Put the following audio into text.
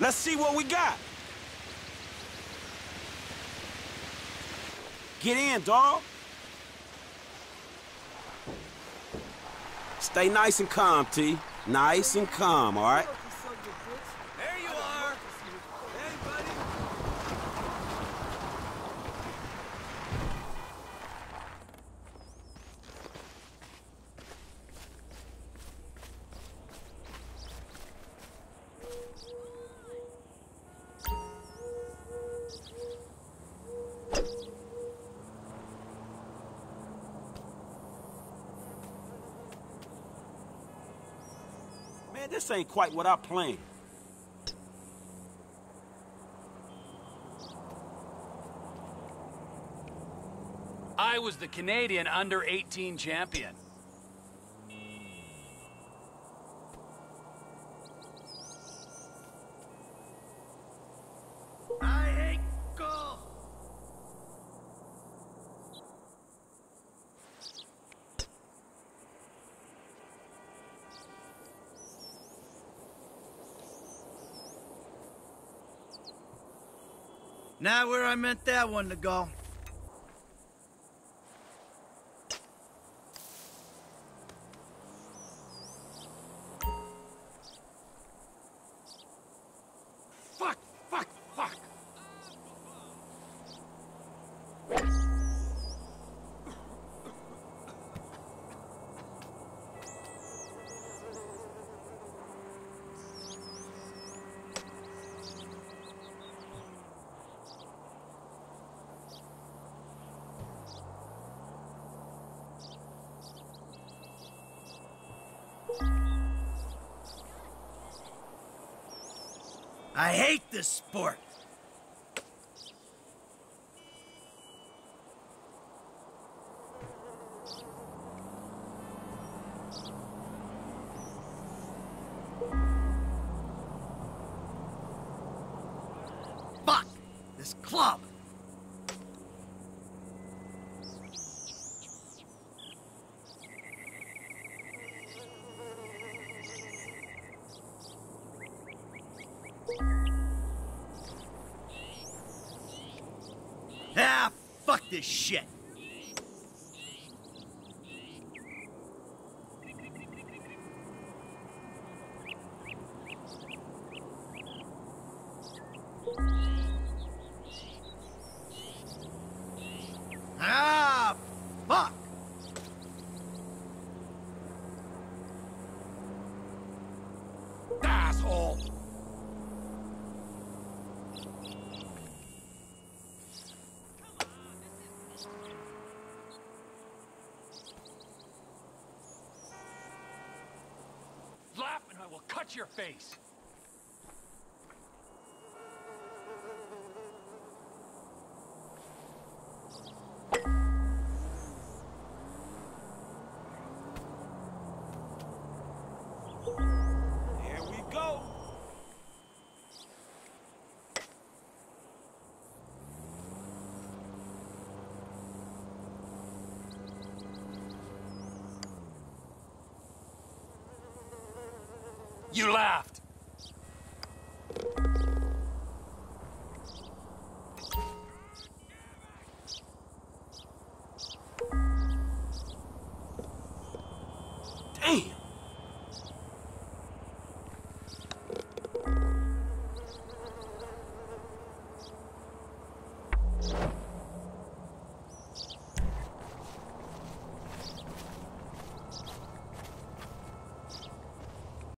Let's see what we got. Get in, dawg. Stay nice and calm, T. Nice and calm, all right? There you are! Hey, buddy! Man, this ain't quite what I planned. I was the Canadian under-18 champion. I hate golf! Not where I meant that one to go. Fuck, fuck, fuck. I hate this sport. Fuck! This club! Ah, fuck this shit! Ah, fuck! Asshole. Laugh and I will cut your face. Here we go. You laughed. Damn.